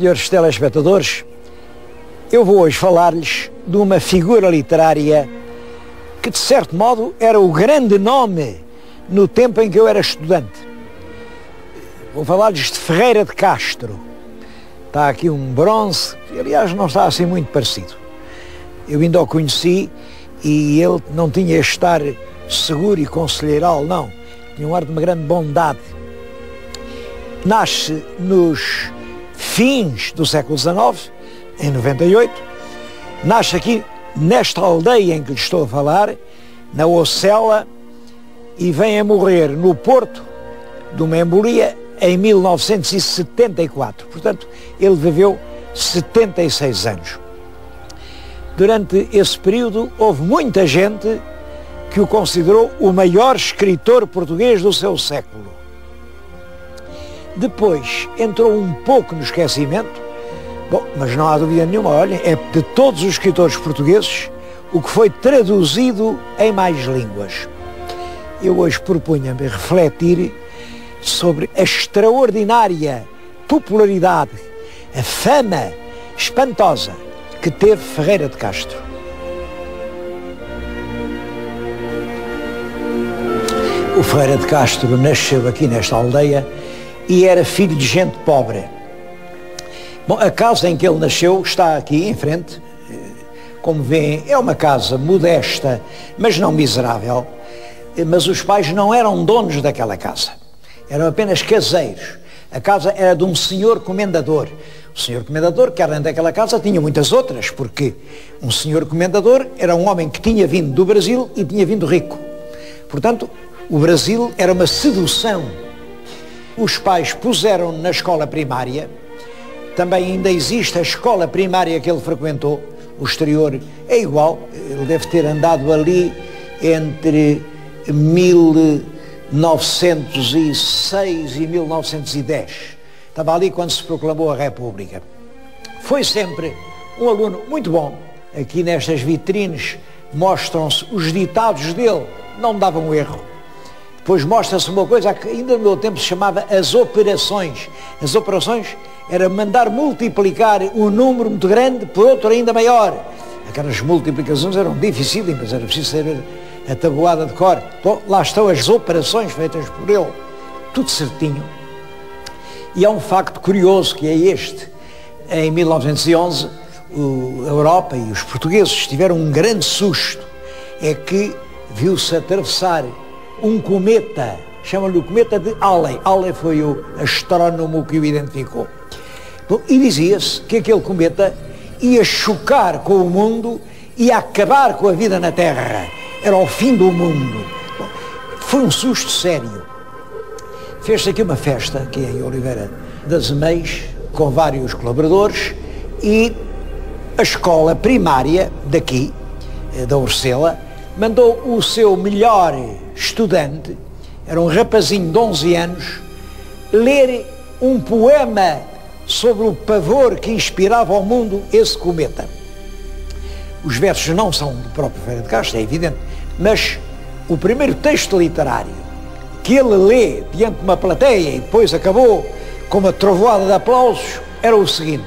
senhores telespectadores, eu vou hoje falar-lhes de uma figura literária que, de certo modo, era o grande nome no tempo em que eu era estudante. Vou falar-lhes de Ferreira de Castro. Está aqui um bronze, que aliás não está assim muito parecido. Eu ainda o conheci e ele não tinha este ar seguro e conselheiral, não. Tinha um ar de uma grande bondade. Nasce nos fins do século XIX, em 98. Nasce aqui nesta aldeia em que lhe estou a falar, na Ocela, e vem a morrer no Porto de uma embolia em 1974. Portanto, ele viveu 76 anos. Durante esse período, houve muita gente que o considerou o maior escritor português do seu século. Depois entrou um pouco no esquecimento. Bom, mas não há dúvida nenhuma, olhem, é de todos os escritores portugueses o que foi traduzido em mais línguas. Eu hoje propunha-me refletir sobre a extraordinária popularidade, a fama espantosa que teve Ferreira de Castro. O Ferreira de Castro nasceu aqui nesta aldeia e era filho de gente pobre. Bom, a casa em que ele nasceu está aqui em frente. Como veem, é uma casa modesta, mas não miserável. Mas os pais não eram donos daquela casa. Eram apenas caseiros. A casa era de um senhor comendador. O senhor comendador, que além daquela casa, tinha muitas outras, porque um senhor comendador era um homem que tinha vindo do Brasil e tinha vindo rico. Portanto, o Brasil era uma sedução. Os pais puseram na escola primária. Também ainda existe a escola primária que ele frequentou. O exterior é igual. Ele deve ter andado ali entre 1906 e 1910. Estava ali quando se proclamou a República. Foi sempre um aluno muito bom. Aqui nestas vitrines mostram-se os ditados dele. Não davam erro. Depois mostra-se uma coisa que ainda no meu tempo se chamava as operações. As operações era mandar multiplicar um número muito grande por outro ainda maior. Aquelas multiplicações eram dificílimas, era preciso saber a tabuada de cor. Bom, lá estão as operações feitas por ele, tudo certinho. E há um facto curioso que é este. Em 1911, a Europa e os portugueses tiveram um grande susto. É que viu-se atravessar um cometa, chamam-lhe o cometa de Halley. Halley foi o astrónomo que o identificou. Bom, e dizia-se que aquele cometa ia chocar com o mundo e acabar com a vida na Terra. Era o fim do mundo. Bom, foi um susto sério. Fez-se aqui uma festa, aqui em Oliveira das Meias, com vários colaboradores, e a escola primária daqui, da Ocela, mandou o seu melhor estudante, era um rapazinho de 11 anos, ler um poema sobre o pavor que inspirava ao mundo esse cometa. Os versos não são do próprio Ferreira de Castro, é evidente, mas o primeiro texto literário que ele lê diante de uma plateia e depois acabou com uma trovoada de aplausos era o seguinte: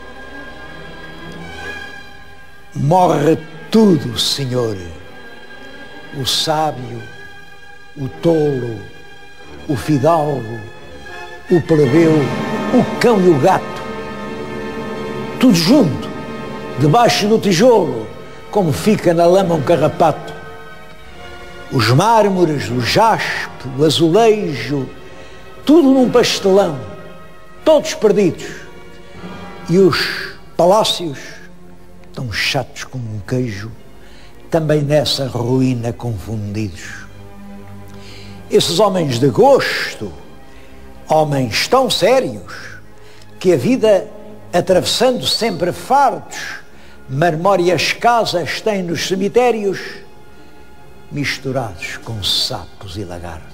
morre tudo, Senhor, o sábio, o tolo, o fidalgo, o plebeu, o cão e o gato, tudo junto, debaixo do tijolo, como fica na lama um carrapato. Os mármores, o jaspe, o azulejo, tudo num pastelão, todos perdidos. E os palácios, tão chatos como um queijo, também nessa ruína confundidos. Esses homens de gosto, homens tão sérios, que a vida, atravessando sempre fardos, marmóreas casas têm nos cemitérios, misturados com sapos e lagartos.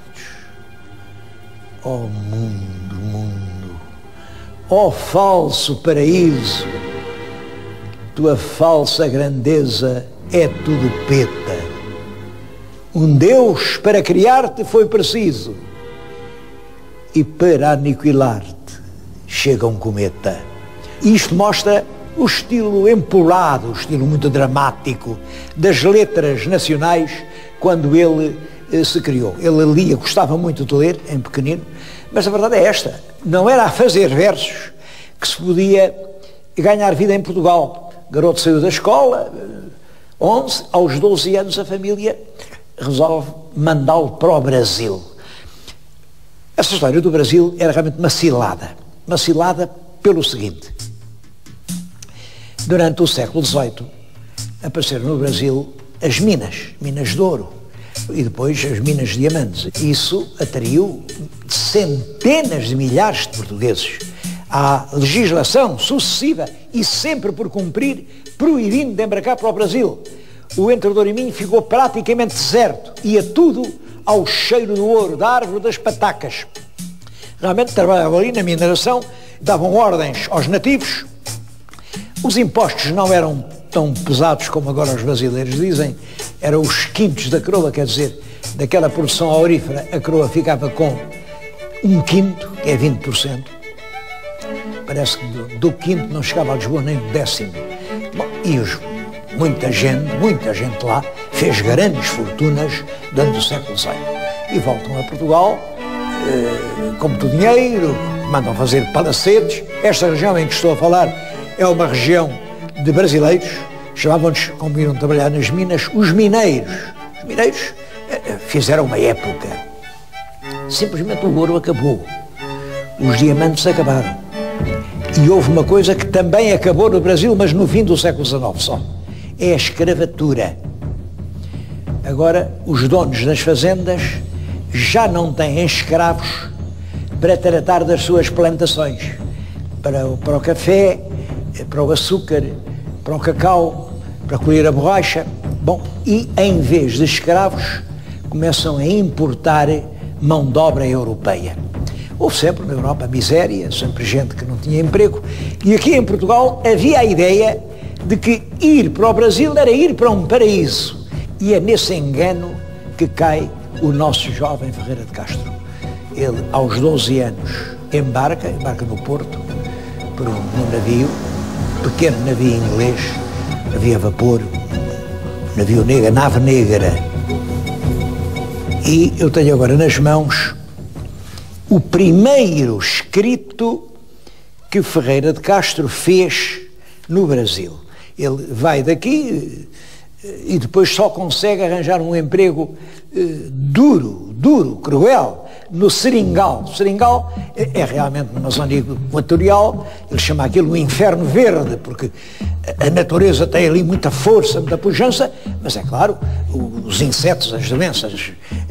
Ó mundo, mundo, ó falso paraíso, tua falsa grandeza é tudo peta. Um Deus para criar-te foi preciso, e para aniquilar-te chega um cometa. Isto mostra o estilo empolado, o estilo muito dramático das letras nacionais quando ele se criou. Ele lia, gostava muito de ler, em pequenino, mas a verdade é esta, não era a fazer versos que se podia ganhar vida em Portugal. O garoto saiu da escola, 11, aos 12 anos a família resolve mandá-lo para o Brasil. Essa história do Brasil era realmente uma cilada pelo seguinte: durante o século XVIII apareceram no Brasil as minas de ouro e depois as minas de diamantes. Isso atraiu centenas de milhares de portugueses à legislação sucessiva e sempre por cumprir, proibindo de embarcar para o Brasil. O Entrador e Minho ficou praticamente deserto, ia tudo ao cheiro do ouro, da árvore das patacas. Realmente trabalhavam ali na mineração, davam ordens aos nativos. Os impostos não eram tão pesados como agora os brasileiros dizem, eram os quintos da coroa, quer dizer, daquela produção aurífera, a coroa ficava com um quinto, que é 20%. Parece que do quinto não chegava a Lisboa nem do décimo. Bom, e muita gente lá fez grandes fortunas durante o século XIX. E voltam a Portugal, com muito dinheiro, mandam fazer palacetes. Esta região em que estou a falar é uma região de brasileiros, chamavam-nos, como iam trabalhar nas minas, os mineiros. Os mineiros fizeram uma época. Simplesmente o ouro acabou. Os diamantes acabaram. E houve uma coisa que também acabou no Brasil, mas no fim do século XIX só. É a escravatura. Agora, os donos das fazendas já não têm escravos para tratar das suas plantações. Para o café, para o açúcar, para o cacau, para colher a borracha. Bom, e em vez de escravos, começam a importar mão de obra europeia. Houve sempre na Europa miséria, sempre gente que não tinha emprego, e aqui em Portugal havia a ideia de que ir para o Brasil era ir para um paraíso. E é nesse engano que cai o nosso jovem Ferreira de Castro. Ele, aos 12 anos, embarca no Porto, por um navio, pequeno navio inglês, navio a vapor, navio negro, nave negra. E eu tenho agora nas mãos o primeiro escrito que Ferreira de Castro fez no Brasil. Ele vai daqui e depois só consegue arranjar um emprego duro, cruel, no Seringal. O Seringal é realmente numa zona equatorial, ele chama aquilo o inferno verde, porque a natureza tem ali muita força, muita pujança, mas é claro, os insetos, as doenças,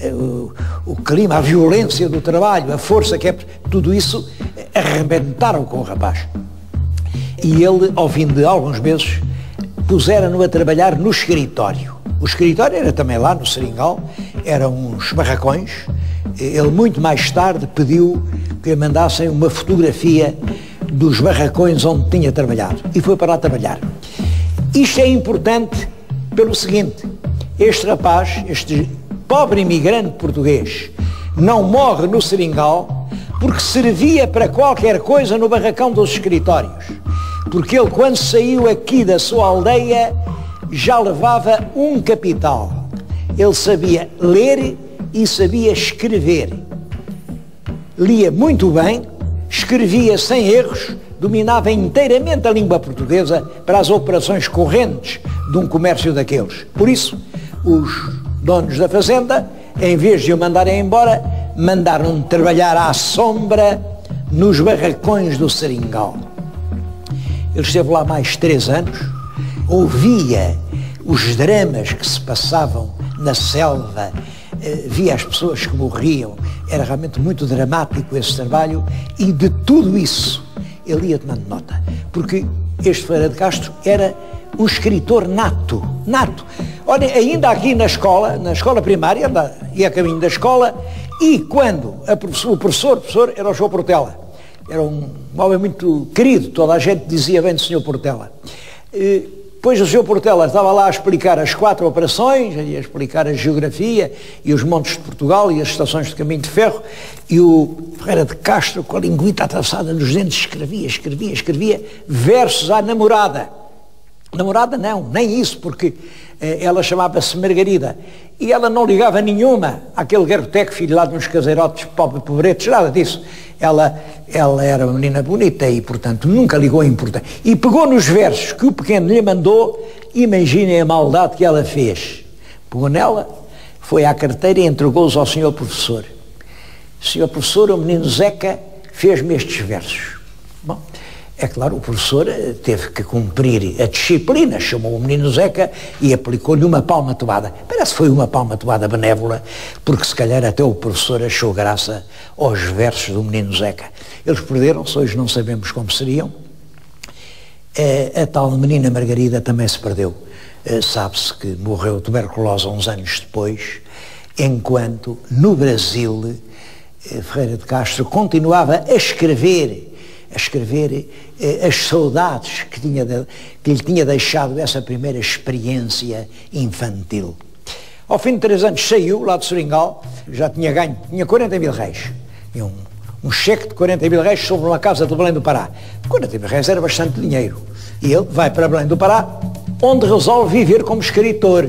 o clima, a violência do trabalho, a força que é, tudo isso arrebentaram com o rapaz. E ele, ao fim de alguns meses, puseram-no a trabalhar no escritório. O escritório era também lá no Seringal, eram uns barracões. Ele muito mais tarde pediu que lhe mandassem uma fotografia dos barracões onde tinha trabalhado e foi para lá trabalhar. Isto é importante pelo seguinte: este rapaz, este pobre imigrante português, não morre no Seringal porque servia para qualquer coisa no barracão dos escritórios. Porque ele, quando saiu aqui da sua aldeia, já levava um capital. Ele sabia ler e sabia escrever. Lia muito bem, escrevia sem erros, dominava inteiramente a língua portuguesa para as operações correntes de um comércio daqueles. Por isso, os donos da fazenda, em vez de o mandarem embora, mandaram trabalhar à sombra nos barracões do Seringal. Ele esteve lá mais 3 anos, ouvia os dramas que se passavam na selva, via as pessoas que morriam, era realmente muito dramático esse trabalho e de tudo isso ele ia tomando nota, porque este Ferreira de Castro era um escritor nato. Olha, ainda aqui na escola primária, ia a caminho da escola, e quando o professor era o João Portela. Era um homem muito querido, toda a gente dizia bem do Sr. Portela. Depois o Sr. Portela estava lá a explicar as 4 operações, a explicar a geografia e os montes de Portugal e as estações de caminho de ferro, e o Ferreira de Castro, com a linguita atravessada nos dentes, escrevia versos à namorada. Namorada não, nem isso, porque ela chamava-se Margarida, e ela não ligava nenhuma àquele garroteco filho lá de uns caseirotes pobretos, nada disso. Ela era uma menina bonita e, portanto, nunca ligou a importância. E pegou nos versos que o pequeno lhe mandou, imaginem a maldade que ela fez. Pegou nela, foi à carteira e entregou-os ao senhor professor. Senhor professor, o menino Zeca fez-me estes versos. Bom, é claro, o professor teve que cumprir a disciplina, chamou o menino Zeca e aplicou-lhe uma palmatóada. Parece que foi uma palmatóada benévola, porque se calhar até o professor achou graça aos versos do menino Zeca. Eles perderam-se, hoje não sabemos como seriam. A tal menina Margarida também se perdeu. Sabe-se que morreu tuberculosa uns anos depois, enquanto no Brasil Ferreira de Castro continuava a escrever as saudades que lhe tinha deixado essa primeira experiência infantil. Ao fim de 3 anos saiu lá de Seringal, já tinha ganho, tinha 40 mil réis, tinha um cheque de 40 mil réis sobre uma casa de Belém do Pará. 40 mil réis era bastante dinheiro. E ele vai para Belém do Pará, onde resolve viver como escritor.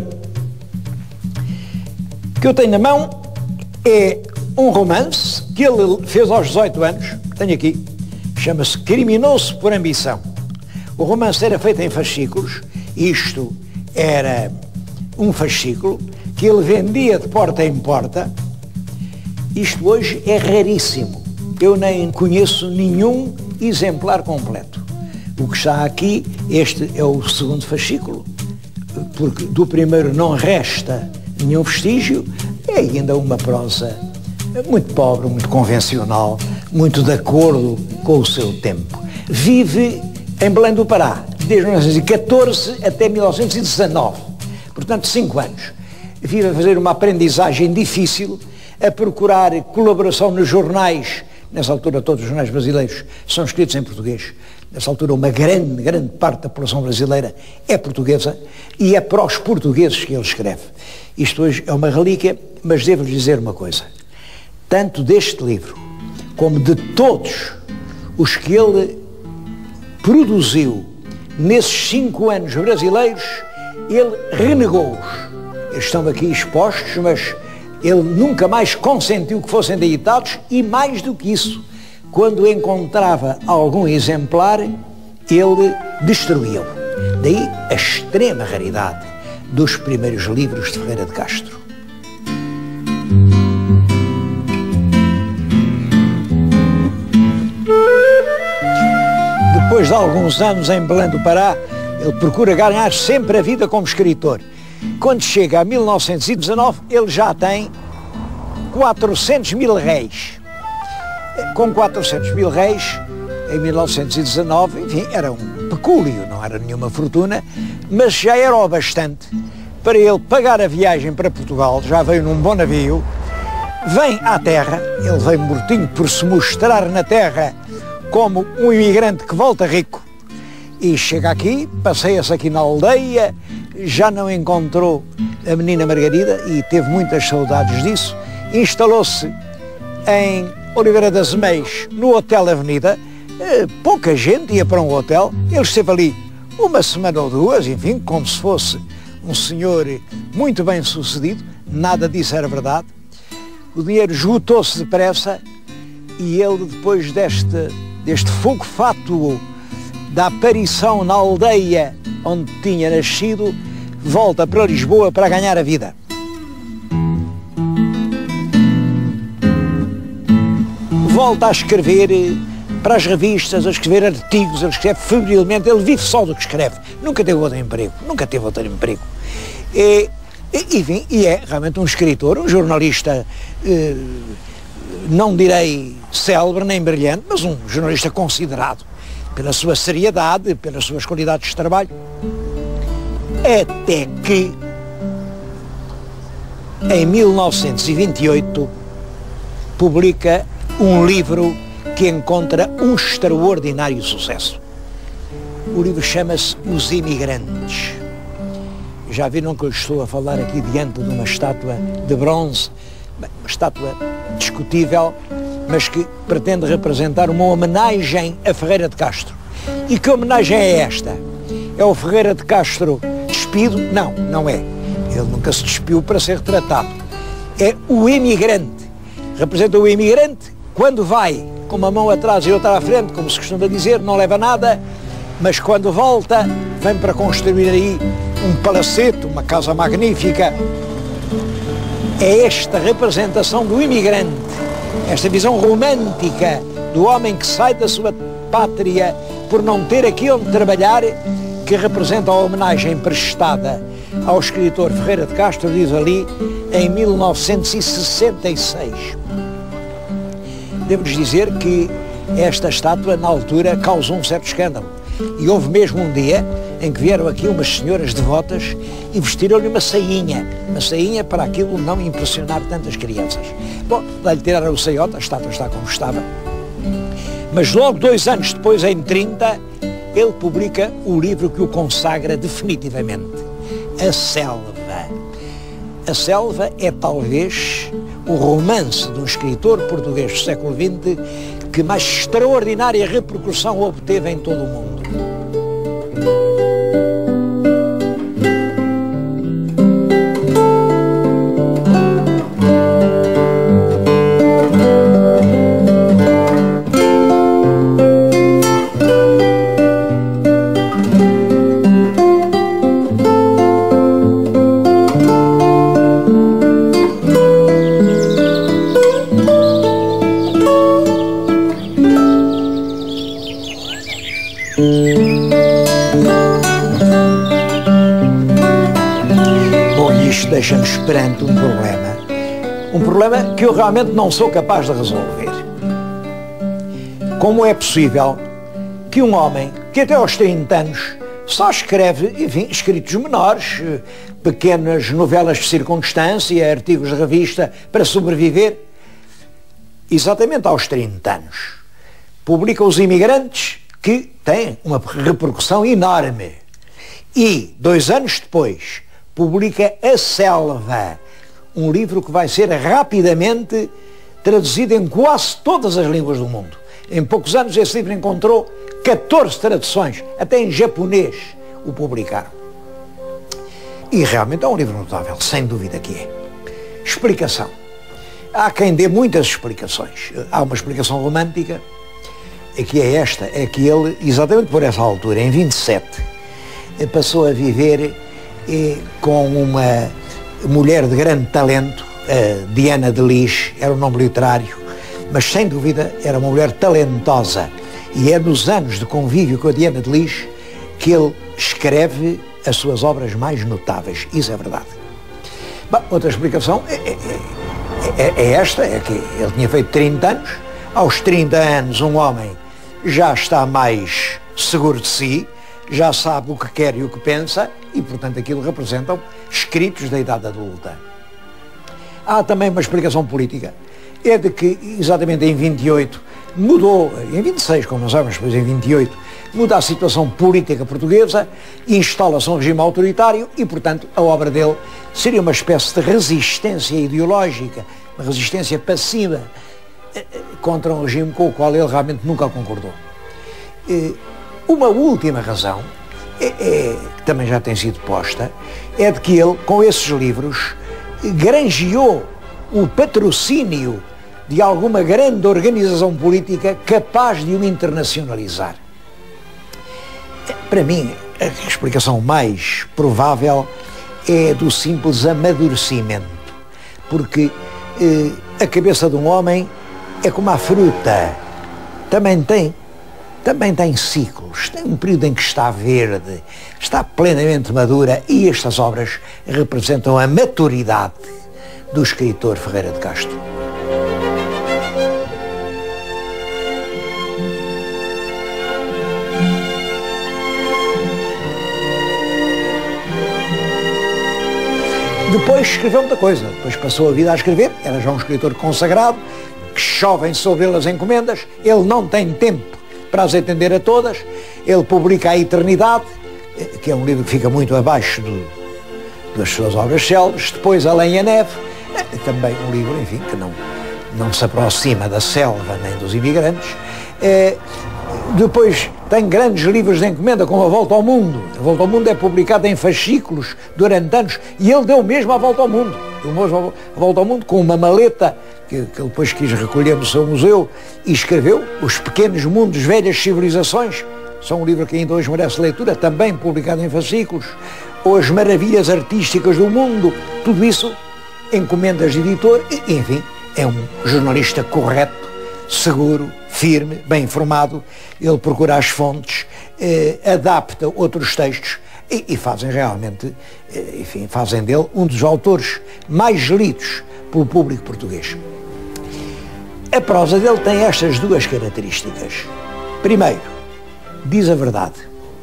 O que eu tenho na mão é um romance que ele fez aos 18 anos, tenho aqui, chama-se Criminoso por Ambição. O romance era feito em fascículos, isto era um fascículo que ele vendia de porta em porta. Isto hoje é raríssimo, eu nem conheço nenhum exemplar completo. O que está aqui, este é o segundo fascículo, porque do primeiro não resta nenhum vestígio, é ainda uma prosa muito pobre, muito convencional, muito de acordo com o seu tempo. Vive em Belém do Pará, desde 1914 até 1919, portanto 5 anos. Vive a fazer uma aprendizagem difícil, a procurar colaboração nos jornais. Nessa altura todos os jornais brasileiros são escritos em português. Nessa altura uma grande parte da população brasileira é portuguesa e é para os portugueses que ele escreve. Isto hoje é uma relíquia, mas devo-lhe dizer uma coisa. Tanto deste livro, como de todos os que ele produziu nesses 5 anos brasileiros, ele renegou-os. Eles estão aqui expostos, mas ele nunca mais consentiu que fossem editados e, mais do que isso, quando encontrava algum exemplar, ele destruía-o. Daí a extrema raridade dos primeiros livros de Ferreira de Castro. Depois de alguns anos em Belém do Pará, ele procura ganhar sempre a vida como escritor. Quando chega a 1919, ele já tem 400 mil réis. Com 400 mil réis, em 1919, enfim, era um pecúlio, não era nenhuma fortuna, mas já era o bastante para ele pagar a viagem para Portugal. Já veio num bom navio, vem à terra, ele veio mortinho por se mostrar na terra como um imigrante que volta rico, e chega aqui, passeia-se aqui na aldeia, já não encontrou a menina Margarida e teve muitas saudades disso, instalou-se em Oliveira das Meias, no Hotel Avenida. Pouca gente ia para um hotel, ele esteve ali 1 semana ou 2, enfim, como se fosse um senhor muito bem sucedido, nada disso era verdade. O dinheiro esgotou-se depressa e ele, depois deste fogo fátuo da aparição na aldeia onde tinha nascido, volta para Lisboa para ganhar a vida. Volta a escrever para as revistas, a escrever artigos, ele escreve febrilmente, ele vive só do que escreve, nunca teve outro emprego. Enfim, e é realmente um escritor, um jornalista, não direi célebre nem brilhante, mas um jornalista considerado pela sua seriedade, pelas suas qualidades de trabalho, até que em 1928 publica um livro que encontra um extraordinário sucesso. O livro chama-se Os Imigrantes. Já viram que eu estou a falar aqui diante de uma estátua de bronze, uma estátua discutível, mas que pretende representar uma homenagem a Ferreira de Castro. E que homenagem é esta? É o Ferreira de Castro despido? Não, não é. Ele nunca se despiu para ser retratado. É o imigrante. Representa o imigrante quando vai com uma mão atrás e outra à frente, como se costuma dizer, não leva nada, mas quando volta, vem para construir aí um palacete, uma casa magnífica. É esta representação do imigrante, esta visão romântica do homem que sai da sua pátria por não ter aqui onde trabalhar, que representa a homenagem prestada ao escritor Ferreira de Castro, diz ali, em 1966. Devo-lhes dizer que esta estátua, na altura, causou um certo escândalo. E houve mesmo um dia em que vieram aqui umas senhoras devotas e vestiram-lhe uma sainha para aquilo não impressionar tantas crianças. Bom, lá-lhe tiraram o saiote, a estátua está como estava. Mas logo 2 anos depois, em 30, ele publica o livro que o consagra definitivamente, A Selva. A Selva é talvez o romance de um escritor português do século XX que mais extraordinária repercussão obteve em todo o mundo. Deixa-nos perante um problema que eu realmente não sou capaz de resolver. Como é possível que um homem que até aos 30 anos só escreve, enfim, escritos menores, pequenas novelas de circunstância, artigos de revista para sobreviver, exatamente aos 30 anos, publica Os Imigrantes, que tem uma repercussão enorme, e 2 anos depois publica A Selva, um livro que vai ser rapidamente traduzido em quase todas as línguas do mundo. Em poucos anos esse livro encontrou 14 traduções, até em japonês o publicaram. E realmente é um livro notável, sem dúvida que é. Explicação. Há quem dê muitas explicações. Há uma explicação romântica, que é esta, é que ele, exatamente por essa altura, em 27, passou a viver com uma mulher de grande talento, Diana de Lis, era um nome literário, mas sem dúvida era uma mulher talentosa. E é nos anos de convívio com a Diana de Lis que ele escreve as suas obras mais notáveis. Isso é verdade. Bom, outra explicação é esta, é que ele tinha feito 30 anos. Aos 30 anos um homem já está mais seguro de si, já sabe o que quer e o que pensa, e portanto aquilo representam escritos da idade adulta. Há também uma explicação política, é de que exatamente em 28 mudou, em 26 como nós sabemos, depois em 28 muda a situação política portuguesa, instala-se um regime autoritário e portanto a obra dele seria uma espécie de resistência ideológica, uma resistência passiva contra um regime com o qual ele realmente nunca concordou. Uma última razão, que também já tem sido posta, é de que ele, com esses livros, granjeou o patrocínio de alguma grande organização política capaz de o internacionalizar. Para mim, a explicação mais provável é do simples amadurecimento, porque a cabeça de um homem é como a fruta, também tem ciclos, tem um período em que está verde, está plenamente madura, e estas obras representam a maturidade do escritor Ferreira de Castro. Depois escreveu muita coisa, depois passou a vida a escrever, era já um escritor consagrado, que chovem sobre ele as encomendas, ele não tem tempo prazo atender a todas. Ele publica A Eternidade, que é um livro que fica muito abaixo das suas obras célebres. Depois Além a Neve, também um livro, enfim, que não se aproxima da selva nem dos imigrantes. Depois tem grandes livros de encomenda, como A Volta ao Mundo. A Volta ao Mundo é publicada em fascículos durante anos, e ele deu mesmo a volta ao mundo. Ele deu a volta ao mundo com uma maleta que ele depois quis recolher no seu museu, e escreveu Os Pequenos Mundos, Velhas Civilizações. São um livro que ainda hoje merece leitura, também publicado em fascículos. Ou As Maravilhas Artísticas do Mundo. Tudo isso, encomendas de editor, e, enfim, é um jornalista correto, seguro, firme, bem informado. Ele procura as fontes, adapta outros textos e fazem realmente, enfim, fazem dele um dos autores mais lidos pelo público português. A prosa dele tem estas duas características. Primeiro, diz a verdade.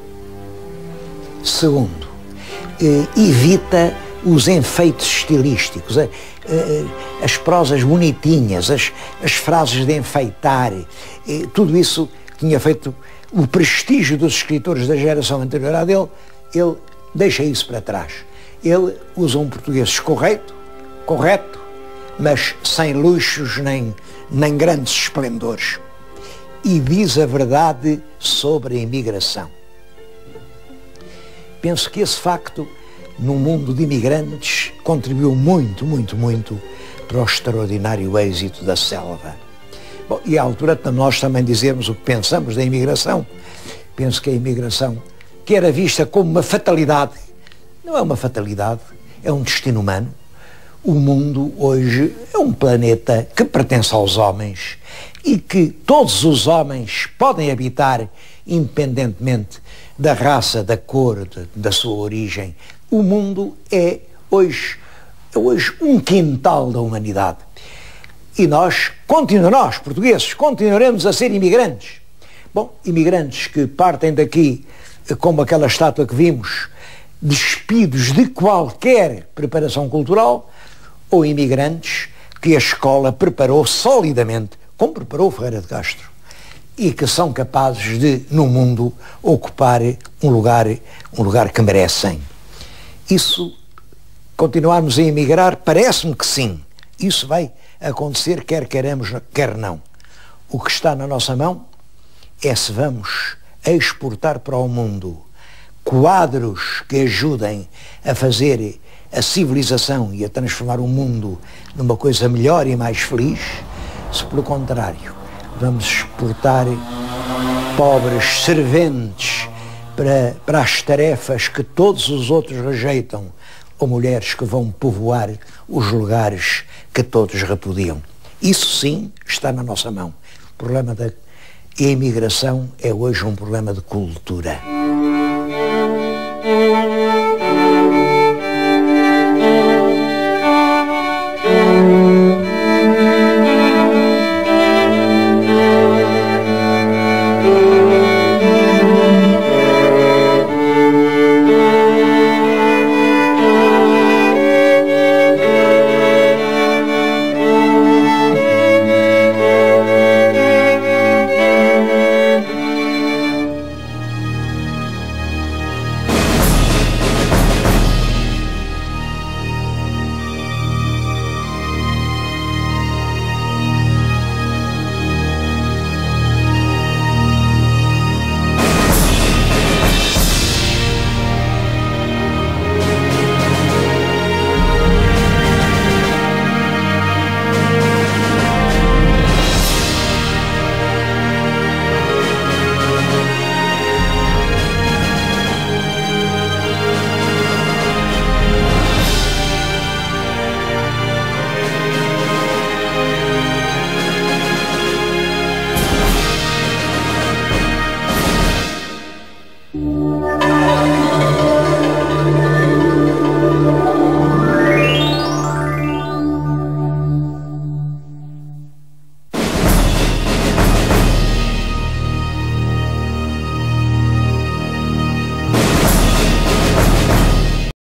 Segundo, evita os enfeites estilísticos, as prosas bonitinhas, as frases de enfeitar, tudo isso tinha feito o prestígio dos escritores da geração anterior à dele. Ele deixa isso para trás. Ele usa um português correto, mas sem luxos nem grandes esplendores. E diz a verdade sobre a imigração. Penso que esse facto, num mundo de imigrantes, contribuiu muito para o extraordinário êxito da selva. Bom, e à altura de nós também dizermos o que pensamos da imigração. Penso que a imigração, que era vista como uma fatalidade, não é uma fatalidade, é um destino humano. O mundo hoje é um planeta que pertence aos homens e que todos os homens podem habitar independentemente da raça, da cor, da sua origem. O mundo é hoje um quintal da humanidade. E nós, portugueses, continuaremos a ser imigrantes. Bom, imigrantes que partem daqui, como aquela estátua que vimos, despidos de qualquer preparação cultural, ou imigrantes que a escola preparou solidamente, como preparou Ferreira de Castro, e que são capazes de, no mundo, ocupar um lugar que merecem. Isso, continuarmos a emigrar, parece-me que sim. Isso vai acontecer, quer queremos, quer não. O que está na nossa mão é se vamos exportar para o mundo quadros que ajudem a fazer a civilização e a transformar o mundo numa coisa melhor e mais feliz, se pelo contrário vamos exportar pobres serventes para as tarefas que todos os outros rejeitam, ou mulheres que vão povoar os lugares que todos repudiam. Isso sim está na nossa mão. O problema da imigração é hoje um problema de cultura.